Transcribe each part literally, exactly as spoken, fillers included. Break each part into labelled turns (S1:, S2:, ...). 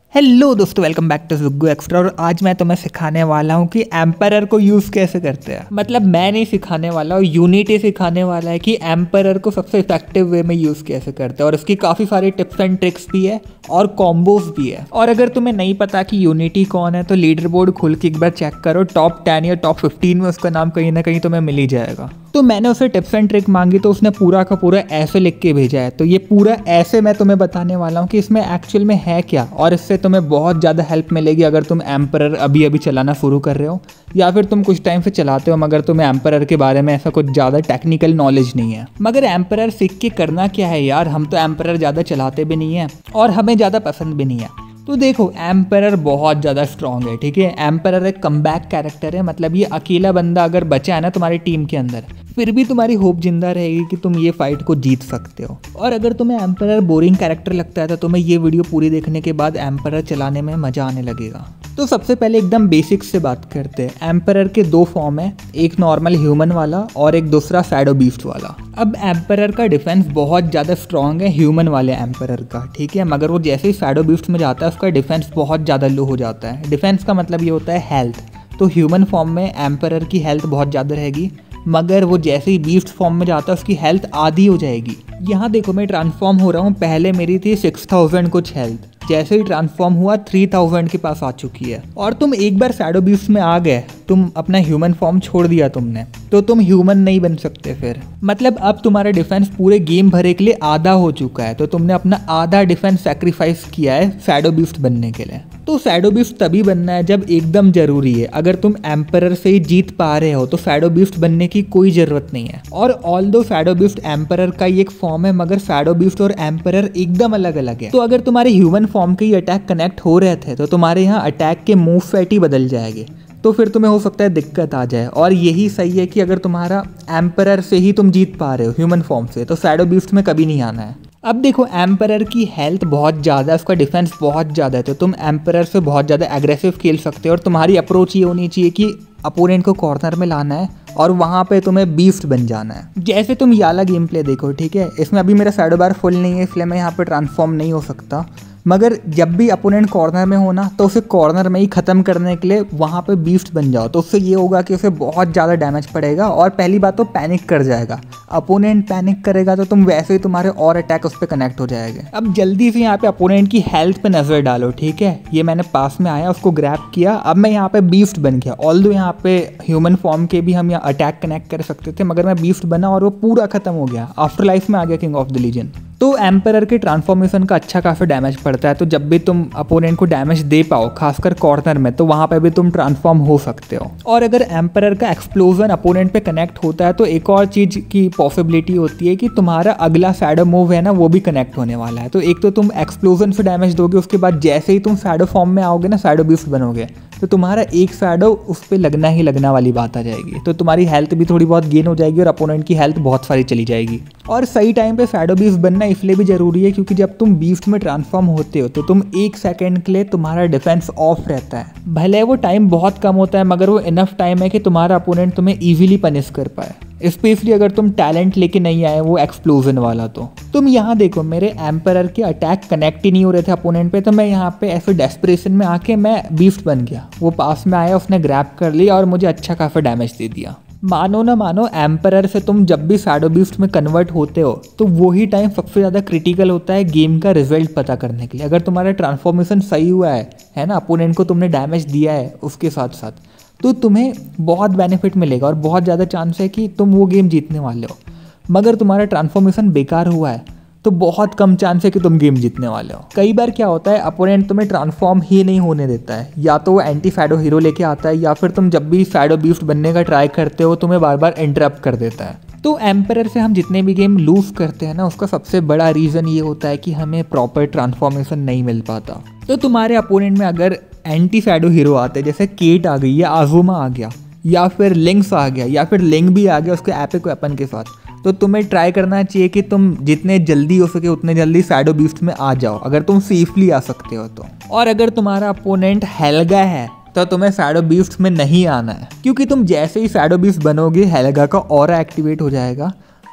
S1: Hello दोस्तों, welcome back to Juggu extra. और आज मैं तुम्हें सिखाने वाला हूँ कि एम्परर को यूज़ कैसे करते हैं। मतलब मैं नहीं सिखाने वाला हूँ, यूनिटी सिखाने वाला है कि एम्परर को सबसे इफेक्टिव वे में यूज़ कैसे करते हैं। और उसकी काफ़ी सारी टिप्स एंड ट्रिक्स भी है और कॉम्बोज भी है। और अगर तुम्हें नहीं पता कि यूनिटी कौन है तो लीडर बोर्ड खोल के एक बार चेक करो, टॉप टेन या टॉप फिफ्टीन में उसका नाम कहीं ना कहीं तुम्हें मिल ही जाएगा। तो मैंने उसे टिप्स एंड ट्रिक मांगी तो उसने पूरा का पूरा ऐसे लिख के भेजा है। तो ये पूरा ऐसे मैं तुम्हें बताने वाला हूँ कि इसमें एक्चुअल में है क्या, और इससे तुम्हें बहुत ज़्यादा हेल्प मिलेगी अगर तुम एम्परर अभी अभी चलाना शुरू कर रहे हो या फिर तुम कुछ टाइम से चलाते हो मगर तुम्हें एम्परर के बारे में ऐसा कुछ ज़्यादा टेक्निकल नॉलेज नहीं है। मगर एम्परर सीख के करना क्या है यार, हम तो एम्परर ज़्यादा चलाते भी नहीं है और हमें ज़्यादा पसंद भी नहीं है। तो देखो, एम्परर बहुत ज़्यादा स्ट्रॉन्ग है, ठीक है। एम्परर एक कमबैक कैरेक्टर है, मतलब ये अकेला बंदा अगर बचा है ना तुम्हारी टीम के अंदर, फिर भी तुम्हारी होप जिंदा रहेगी कि तुम ये फाइट को जीत सकते हो। और अगर तुम्हें एम्परर बोरिंग कैरेक्टर लगता है तो तुम्हें ये वीडियो पूरी देखने के बाद एम्परर चलाने में मज़ा आने लगेगा। तो सबसे पहले एकदम बेसिक्स से बात करते हैं। एम्परर के दो फॉर्म है, एक नॉर्मल ह्यूमन वाला और एक दूसरा शैडो बीस्ट वाला। अब एम्परर का डिफेंस बहुत ज़्यादा स्ट्रॉन्ग है ह्यूमन वाले एम्परर का, ठीक है। मगर वो जैसे ही शैडो बीस्ट में जाता है उसका डिफेंस बहुत ज़्यादा लो हो जाता है। डिफेंस का मतलब ये होता है हेल्थ। तो ह्यूमन फॉर्म में एम्परर की हेल्थ बहुत ज़्यादा रहेगी, मगर वो जैसे ही बीस्ट फॉर्म में जाता है उसकी हेल्थ आधी हो जाएगी। यहाँ देखो, मैं ट्रांसफॉर्म हो रहा हूँ, पहले मेरी थी सिक्स थाउजेंड कुछ हेल्थ, जैसे ही ट्रांसफॉर्म हुआ थ्री थाउजेंड के पास आ चुकी है। और तुम एक बार शैडो बीस्ट में आ गए, तुम अपना ह्यूमन फॉर्म छोड़ दिया तुमने, तो तुम ह्यूमन नहीं बन सकते फिर। मतलब अब तुम्हारा डिफेंस पूरे गेम भरे के लिए आधा हो चुका है, तो तुमने अपना आधा डिफेंस सैक्रिफाइस किया है शैडो बीस्ट बनने के लिए। तो शैडो बीस्ट तभी बनना है जब एकदम जरूरी है। अगर तुम एम्परर से ही जीत पा रहे हो तो शैडो बीस्ट बनने की कोई जरूरत नहीं है। और ऑल दो शैडो बीस्ट एम्परर का ही एक फॉर्म है, मगर शैडो बीस्ट और एम्परर एकदम अलग अलग है। तो अगर तुम्हारे ह्यूमन फॉर्म के ही अटैक कनेक्ट हो रहे थे तो तुम्हारे यहाँ अटैक के मूव सेट ही बदल जाएंगे, तो फिर तुम्हें हो सकता है दिक्कत आ जाए। और यही सही है कि अगर तुम्हारा एम्परर से ही तुम जीत पा रहे हो ह्यूमन फॉर्म से, तो शैडो बीस्ट में कभी नहीं आना है। अब देखो, एम्परर की हेल्थ बहुत ज़्यादा है, उसका डिफेंस बहुत ज़्यादा है, तो तुम एम्परर से बहुत ज़्यादा एग्रेसिव खेल सकते हो। और तुम्हारी अप्रोच ये होनी चाहिए कि अपोनेंट को कॉर्नर में लाना है और वहाँ पे तुम्हें बीस्ट बन जाना है। जैसे तुम ये वाला गेम प्ले देखो, ठीक है, इसमें अभी मेरा शैडो बार फुल नहीं है इसलिए मैं यहाँ पे ट्रांसफॉर्म नहीं हो सकता। मगर जब भी अपोनेंट कॉर्नर में हो ना, तो उसे कॉर्नर में ही ख़त्म करने के लिए वहाँ पे बीस्ट बन जाओ। तो उससे ये होगा कि उसे बहुत ज़्यादा डैमेज पड़ेगा और पहली बात तो पैनिक कर जाएगा। अपोनेंट पैनिक करेगा तो तुम वैसे ही तुम्हारे और अटैक उस पर कनेक्ट हो जाएंगे। अब जल्दी से यहाँ पे अपोनेंट की हेल्थ पे नज़र डालो, ठीक है। ये मैंने पास में आया, उसको ग्रैब किया, अब मैं यहाँ पे बीस्ट बन गया। ऑल्दो यहाँ पे ह्यूमन फॉर्म के भी हम यहाँ अटैक कनेक्ट कर सकते थे, मगर मैं बीस्ट बना और वो पूरा खत्म हो गया। आफ्टर लाइफ में आ गया किंग ऑफ द लीजन। तो एम्परर के ट्रांसफॉर्मेशन का अच्छा काफ़ी डैमेज पड़ता है, तो जब भी तुम अपोनेंट को डैमेज दे पाओ, खासकर कॉर्नर में, तो वहाँ पे भी तुम ट्रांसफॉर्म हो सकते हो। और अगर एम्परर का एक्सप्लोजन अपोनेंट पे कनेक्ट होता है तो एक और चीज़ की पॉसिबिलिटी होती है कि तुम्हारा अगला शैडो मूव है ना, वो भी कनेक्ट होने वाला है। तो एक तो तुम एक्सप्लोजन से डैमेज दोगे, उसके बाद जैसे ही तुम शैडो फॉर्म में आओगे ना, शैडो बीस्ट बनोगे, तो तुम्हारा एक शैडो उस पर लगना ही लगना वाली बात आ जाएगी। तो तुम्हारी हेल्थ भी थोड़ी बहुत गेन हो जाएगी और अपोनेंट की हेल्थ बहुत सारी चली जाएगी। और सही टाइम पे शैडो बीस्ट बनना इसलिए भी जरूरी है क्योंकि जब तुम बीस्ट में ट्रांसफॉर्म होते हो तो तुम एक सेकंड के लिए तुम्हारा डिफेंस ऑफ रहता है। भले वो टाइम बहुत कम होता है, मगर वो इनफ टाइम है कि तुम्हारा अपोनेंट तुम्हें इजीली पनिश कर पाए, स्पेशली अगर तुम टैलेंट लेके नहीं आए वो एक्सप्लोजन वाला। तो तुम यहाँ देखो, मेरे एम्परर के अटैक कनेक्ट ही नहीं हो रहे थे अपोनेंट पे, तो मैं यहाँ पे ऐसे डेस्परेशन में आके मैं बीस्ट बन गया। वो पास में आया, उसने ग्रैब कर लिया और मुझे अच्छा काफ़ी डैमेज दे दिया। मानो ना मानो, एम्परर से तुम जब भी शैडो बीस्ट में कन्वर्ट होते हो तो वही टाइम सबसे ज़्यादा क्रिटिकल होता है गेम का रिजल्ट पता करने के लिए। अगर तुम्हारा ट्रांसफॉर्मेशन सही हुआ है है ना, अपोनेंट को तुमने डैमेज दिया है उसके साथ साथ, तो तुम्हें बहुत बेनिफिट मिलेगा और बहुत ज़्यादा चांस है कि तुम वो गेम जीतने वाले हो। मगर तुम्हारा ट्रांसफॉर्मेशन बेकार हुआ है तो बहुत कम चांस है कि तुम गेम जीतने वाले हो। कई बार क्या होता है, अपोनेंट तुम्हें ट्रांसफॉर्म ही नहीं होने देता है, या तो वो एंटी शैडो हीरो लेके आता है, या फिर तुम जब भी शैडो बीस्ट बनने का ट्राई करते हो तुम्हें बार बार इंटरप्ट कर देता है। तो एम्परर से हम जितने भी गेम लूज करते हैं ना, उसका सबसे बड़ा रीज़न ये होता है कि हमें प्रॉपर ट्रांसफॉर्मेशन नहीं मिल पाता। तो तुम्हारे अपोनेंट में अगर एंटी शैडो हीरो आते हैं, जैसे केट आ गई या आजुमा आ गया या फिर लिंक्स आ गया या फिर लिंक भी आ गया उसके एपिक वेपन के साथ, तो तुम्हें ट्राई करना चाहिए कि तुम जितने जल्दी हो सके उतने जल्दी शैडो बीस्ट में आ जाओ, अगर तुम सेफली आ सकते हो तो। और अगर तुम्हारा अपोनेंट हेल्गा है तो तुम्हें शैडो बीस्ट में नहीं आना है, क्योंकि तुम जैसे ही शैडो बीस्ट बनोगे हेल्गा का ऑरा एक्टिवेट हो जाएगा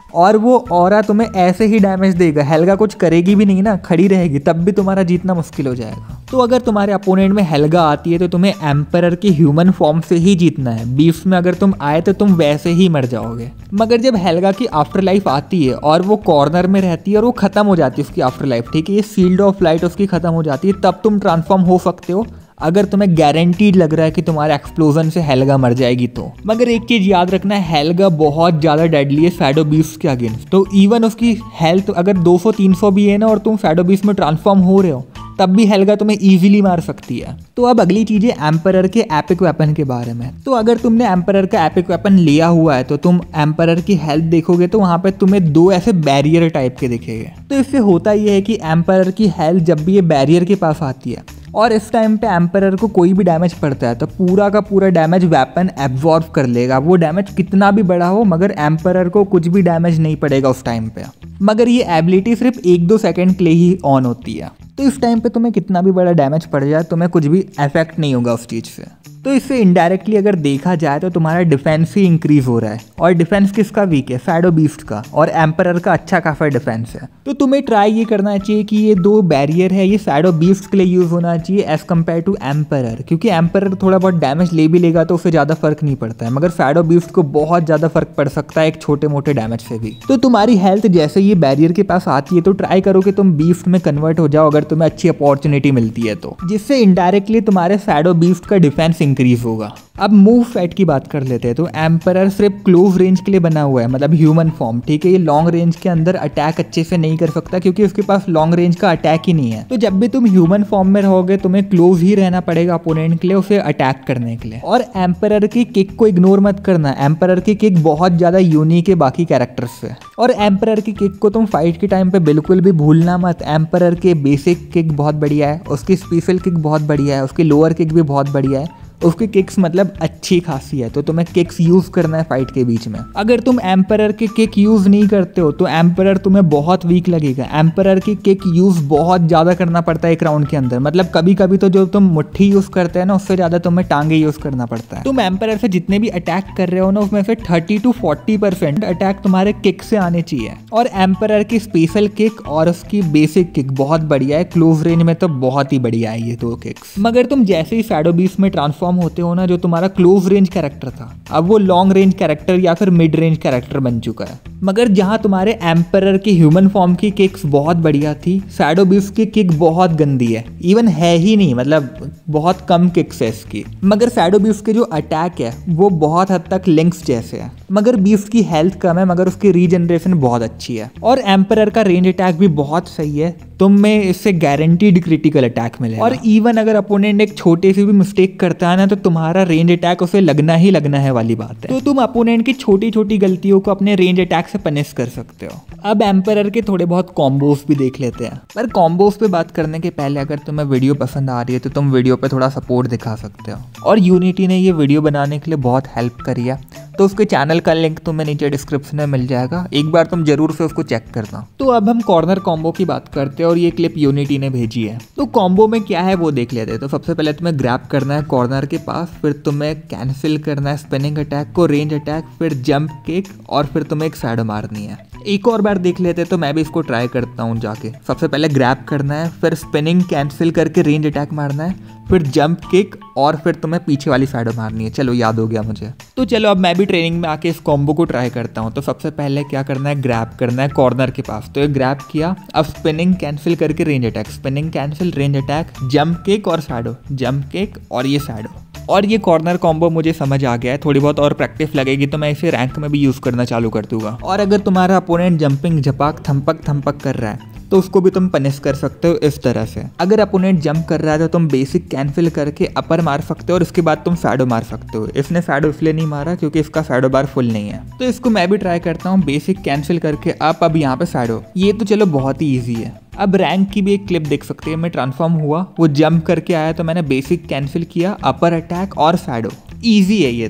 S1: और वो ऑरा तुम्हें ऐसे ही डैमेज देगा, हेल्गा कुछ करेगी भी नहीं ना, खड़ी रहेगी, तब भी तुम्हारा जीतना मुश्किल हो जाएगा। तो अगर तुम्हारे अपोनेंट में हेल्गा आती है तो तुम्हें एम्परर की ह्यूमन फॉर्म से ही जीतना है। बीफ में अगर तुम आए तो तुम वैसे ही मर जाओगे। मगर जब हेल्गा की आफ्टर लाइफ आती है और वो कॉर्नर में रहती है और वो खत्म हो जाती है उसकी आफ्टर लाइफ, ठीक है, ये शील्ड ऑफ लाइट उसकी खत्म हो जाती है, तब तुम ट्रांसफॉर्म हो सकते हो अगर तुम्हें गारंटीड लग रहा है कि तुम्हारे एक्सप्लोजन से हेल्गा मर जाएगी तो। मगर एक चीज याद रखना है, हेल्गा बहुत ज्यादा डेडली है शैडो बीस्ट के अगेंस्ट। तो इवन उसकी हेल्थ अगर दो सौ तीन सौ भी है ना और तुम शैडो बीस्ट में ट्रांसफॉर्म हो रहे हो, तब भी हेल्गा तुम्हें इजीली मार सकती है। तो अब अगली चीज है एम्परर के एपिक वेपन के बारे में। तो अगर तुमने एम्परर का एपिक वेपन लिया हुआ है तो तुम एम्परर की हेल्थ देखोगे तो वहां पे तुम्हें दो ऐसे बैरियर टाइप के दिखेंगे। तो इससे होता यह है कि एम्परर की हेल्थ जब भी ये बैरियर के पास आती है और इस टाइम पे एम्परर को कोई भी डैमेज पड़ता है तो पूरा का पूरा डैमेज वेपन एब्जॉर्ब कर लेगा। वो डैमेज कितना भी बड़ा हो मगर एम्परर को कुछ भी डैमेज नहीं पड़ेगा उस टाइम पे। मगर ये एबिलिटी सिर्फ एक दो सेकंड के लिए ही ऑन होती है। तो इस टाइम पे तुम्हें कितना भी बड़ा डैमेज पड़ जाए तुम्हें कुछ भी इफेक्ट नहीं होगा उस चीज़ से। तो इससे इनडायरेक्टली अगर देखा जाए तो तुम्हारा डिफेंस ही इंक्रीज हो रहा है। और डिफेंस किसका वीक है? शैडो बीस्ट का। और एम्परर का अच्छा खासा डिफेंस है। तो तुम्हें ट्राई ये करना चाहिए कि ये दो बैरियर है ये शैडो बीस्ट के लिए यूज होना चाहिए एज कम्पेयर टू एम्परर, क्योंकि एम्परर थोड़ा बहुत डैमेज ले भी लेगा तो उससे ज्यादा फर्क नहीं पड़ता है, मगर शैडो बीस्ट को बहुत ज्यादा फर्क पड़ सकता है एक छोटे मोटे डैमेज से भी। तो तुम्हारी हेल्थ जैसे ये बैरियर के पास आती है तो ट्राई करो कि तुम बीस्ट में कन्वर्ट हो जाओ अगर तुम्हें अच्छी अपॉर्चुनिटी मिलती है तो, जिससे इनडायरेक्टली तुम्हारे शैडो बीस्ट का डिफेंस इंक्रीज होगा। अब मूव सेट की बात कर लेते हैं। तो एम्परर सिर्फ क्लोज रेंज के लिए बना हुआ है, मतलब ह्यूमन फॉर्म, ठीक है। ये लॉन्ग रेंज के अंदर अटैक अच्छे से नहीं कर सकता क्योंकि उसके पास लॉन्ग रेंज का अटैक ही नहीं है। तो जब भी तुम ह्यूमन फॉर्म में रहोगे तुम्हें क्लोज ही रहना पड़ेगा अपोनेंट के लिए उसे अटैक करने के लिए। और एम्परर की किक को इग्नोर मत करना, एम्परर की किक बहुत ज्यादा यूनिक है बाकी कैरेक्टर्स से। और एम्परर की किक को तुम फाइट के टाइम पे बिल्कुल भी भूलना मत। एम्परर के बेसिक किक बहुत बढ़िया है, उसकी स्पेशल किक बहुत बढ़िया है, उसकी लोअर किक भी बहुत बढ़िया है, उसकी किक्स मतलब अच्छी खासी है। तो तुम्हें किक्स यूज करना है फाइट के बीच में। अगर तुम एम्परर के किक यूज नहीं करते हो तो एम्परर तुम्हें बहुत वीक लगेगा। एम्परर की किक यूज बहुत ज्यादा करना पड़ता है एक राउंड के अंदर, मतलब कभी कभी तो जो तुम मुट्ठी यूज करते हैं ना उससे ज्यादा तुम्हें टांगे यूज करना पड़ता है। तुम एम्परर से जितने भी अटैक कर रहे हो ना उसमें से thirty to forty percent attack तुम्हारे किक से आने चाहिए। और एम्परर की स्पेशल किक और उसकी बेसिक किक बहुत बढ़िया है, क्लोज रेंज में तो बहुत ही बढ़िया है ये दो किक्स। मगर तुम जैसे ही शैडो बीस्ट में ट्रांसफॉर्म होते हो ना, जो तुम्हारा क्लोज रेंज कैरेक्टर था अब वो लॉन्ग रेंज कैरेक्टर या फिर मिड रेंज कैरेक्टर बन चुका है। मगर जहां तुम्हारे एम्परर की ह्यूमन फॉर्म की किक्स बहुत बढ़िया थी, शैडो बीस्ट की किक बहुत गंदी है, इवन है ही नहीं, मतलब बहुत कम किक्स है इसकी। मगर शैडो बीस्ट के जो अटैक है वो बहुत हद तक लिंक्स जैसे है। मगर बीस्ट की हेल्थ कम है मगर उसकी रीजनरेशन बहुत अच्छी है। और एम्परर का रेंज अटैक भी बहुत सही है, तुम में इससे गारंटीड क्रिटिकल अटैक मिलेगा। और इवन अगर अपोनेंट एक छोटी सी भी मिस्टेक करता है ना तो तुम्हारा रेंज अटैक उसे लगना ही लगना है वाली बात है। तो तुम अपोनेंट की छोटी छोटी गलतियों को अपने रेंज अटैक से पनिश कर सकते हो। अब एम्परर के थोड़े बहुत कॉम्बोस भी देख लेते हैं। पर कॉम्बोस पे बात करने के पहले अगर तुम्हें वीडियो पसंद आ रही है तो तुम वीडियो पे थोड़ा सपोर्ट दिखा सकते हो। और यूनिटी ने ये वीडियो बनाने के लिए बहुत हेल्प करी है, तो उसके चैनल का लिंक तुम्हें नीचे डिस्क्रिप्शन में मिल जाएगा, एक बार तुम जरूर से उसको चेक करना। तो अब हम कॉर्नर कॉम्बो की बात करते हैं और ये क्लिप यूनिटी ने भेजी है। तो कॉम्बो में क्या है वो देख लेते हैं। तो सबसे पहले तुम्हें ग्रैब करना है कॉर्नर के पास, फिर तुम्हें कैंसिल करना है स्पिनिंग अटैक को, रेंज अटैक, फिर जंप किक और फिर तुम्हें एक शैडो मारनी है। एक और बार देख लेते हैं, तो मैं भी इसको ट्राई करता हूँ जाके। सबसे पहले ग्रैब करना है, फिर स्पिनिंग कैंसिल करके रेंज अटैक मारना है, फिर जंप किक और फिर तुम्हें पीछे वाली शैडो मारनी है। चलो याद हो गया मुझे। तो चलो अब मैं भी ट्रेनिंग में आके इस कॉम्बो को ट्राई करता हूँ। तो सबसे पहले क्या करना है, ग्रैब करना है कॉर्नर के पास। तो ये ग्रैब किया, अब स्पिनिंग कैंसिल करके range attack, spinning cancel range attack, jump kick और शैडो, जंप किक और ये शैडो। और ये कॉर्नर कॉम्बो मुझे समझ आ गया है, थोड़ी बहुत और प्रैक्टिस लगेगी तो मैं इसे रैंक में भी यूज़ करना चालू कर दूंगा। और अगर तुम्हारा अपोनेंट जंपिंग झपाक थम्पक थम्पक कर रहा है तो उसको भी तुम पनिश कर सकते हो इस तरह से। अगर अपोनेंट जंप कर रहा है तो तुम बेसिक कैंसिल करके अपर मार सकते हो और उसके बाद तुम शैडो मार सकते हो। इसने शैडो इसलिए नहीं मारा क्योंकि इसका शैडो बार फुल नहीं है। तो इसको मैं भी ट्राई करता हूँ, बेसिक कैंसिल करके अप, अब यहाँ पे शैडो। ये तो चलो बहुत ही ईजी है। अब रैंक की भी एक क्लिप देख सकते हैं। मैं ट्रांसफॉर्म हुआ, वो जंप करके आया तो मैंने बेसिक कैंसिल किया, अपर अटैक और शैडो। ईजी है ये तो।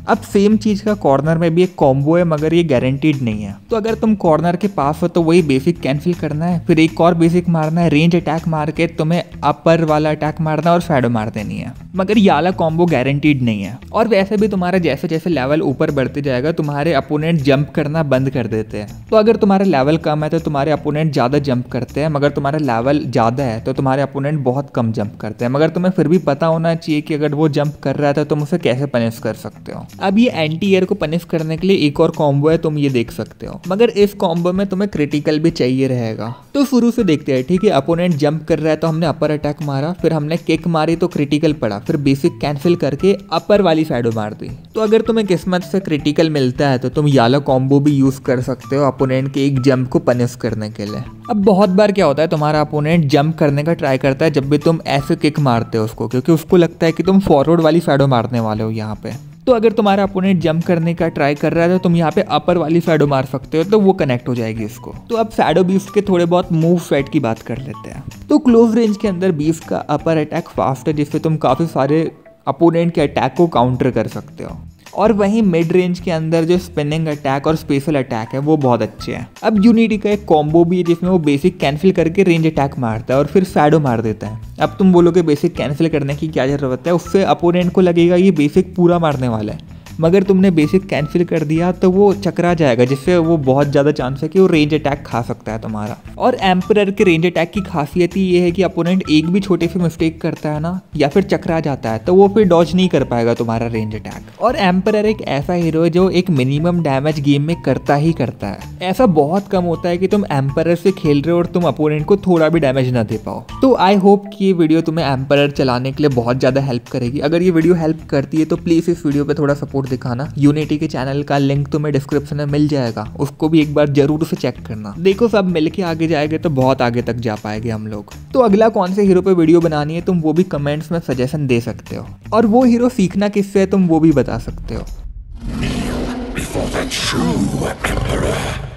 S1: अब सेम चीज़ का कॉर्नर में भी एक कॉम्बो है, मगर ये गारंटीड नहीं है। तो अगर तुम कॉर्नर के पास हो तो वही बेसिक कैंसिल करना है, फिर एक और बेसिक मारना है, रेंज अटैक मार के तुम्हें अपर वाला अटैक मारना है और शैडो मार देनी है। मगर ये वाला कॉम्बो गारंटीड नहीं है। और वैसे भी तुम्हारा जैसे जैसे लेवल ऊपर बढ़ते जाएगा तुम्हारे अपोनेंट जंप करना बंद कर देते हैं। तो अगर तुम्हारा लेवल कम है तो तुम्हारे अपोनेंट ज़्यादा जंप करते हैं, मगर तुम्हारा लेवल ज़्यादा है तो तुम्हारे अपोनेंट बहुत कम जंप करते हैं। मगर तुम्हें फिर भी पता होना चाहिए कि अगर वो जंप कर रहा है तो तुम उसे कैसे पनिश कर सकते हो। अब ये एंटी एयर को पनिश करने के लिए एक और कॉम्बो है, तुम ये देख सकते हो। मगर इस कॉम्बो में तुम्हें क्रिटिकल भी चाहिए रहेगा। तो शुरू से देखते हैं, ठीक है। अपोनेंट जंप कर रहा है तो हमने अपर अटैक मारा, फिर हमने किक मारी तो क्रिटिकल पड़ा, फिर बेसिक कैंसिल करके अपर वाली शैडो मार दी। तो अगर तुम्हें किस्मत से क्रिटिकल मिलता है तो तुम याला कॉम्बो भी यूज कर सकते हो अपोनेंट के एक जंप को पनिश करने के लिए। अब बहुत बार क्या होता है, तुम्हारा अपोनेंट जंप करने का ट्राई करता है जब भी तुम ऐसे किक मारते हो उसको, क्योंकि उसको लगता है कि तुम फॉरवर्ड वाली शैडो मारने वाले हो यहाँ पे। तो अगर तुम्हारा अपोनेंट जंप करने का ट्राई कर रहा है तो तुम यहाँ पे अपर वाली शैडो मार सकते हो, तो वो कनेक्ट हो जाएगी उसको। तो अब शैडो बीस्ट के थोड़े बहुत मूव सेट की बात कर लेते हैं। तो क्लोज रेंज के अंदर बीस्ट का अपर अटैक फास्ट है, जिससे तुम काफ़ी सारे अपोनेंट के अटैक को काउंटर कर सकते हो। और वहीं मिड रेंज के अंदर जो स्पिनिंग अटैक और स्पेशल अटैक है वो बहुत अच्छे हैं। अब यूनिटी का एक कॉम्बो भी है जिसमें वो बेसिक कैंसिल करके रेंज अटैक मारता है और फिर शैडो मार देता है। अब तुम बोलोगे बेसिक कैंसिल करने की क्या ज़रूरत है, उससे अपोनेंट को लगेगा ये बेसिक पूरा मारने वाला है, मगर तुमने बेसिक कैंसिल कर दिया तो वो चकरा जाएगा, जिससे वो बहुत ज़्यादा चांस है कि वो रेंज अटैक खा सकता है तुम्हारा। और एम्परर के रेंज अटैक की खासियत ही ये है कि अपोनेंट एक भी छोटे से मिस्टेक करता है ना, या फिर चकरा जाता है, तो वो फिर डॉज नहीं कर पाएगा तुम्हारा रेंज अटैक। और एम्परर एक ऐसा हीरो है जो एक मिनिमम डैमेज गेम में करता ही करता है। ऐसा बहुत कम होता है कि तुम एम्परर से खेल रहे हो और तुम अपोनेंट को थोड़ा भी डैमेज ना दे पाओ। तो आई होप कि ये वीडियो तुम्हें एम्परर चलाने के लिए बहुत ज़्यादा हेल्प करेगी। अगर ये वीडियो हेल्प करती है तो प्लीज़ इस वीडियो पर थोड़ा सपोर्ट दिखाना। यूनिटी के चैनल का लिंक तुम्हें डिस्क्रिप्शन में मिल जाएगा, उसको भी एक बार जरूर से चेक करना। देखो सब मिलके आगे जाएंगे तो बहुत आगे तक जा पाएंगे हम लोग। तो अगला कौन से हीरो पे वीडियो बनानी है तुम वो भी कमेंट्स में सजेशन दे सकते हो, और वो हीरो सीखना किससे है तुम वो भी बता सकते हो।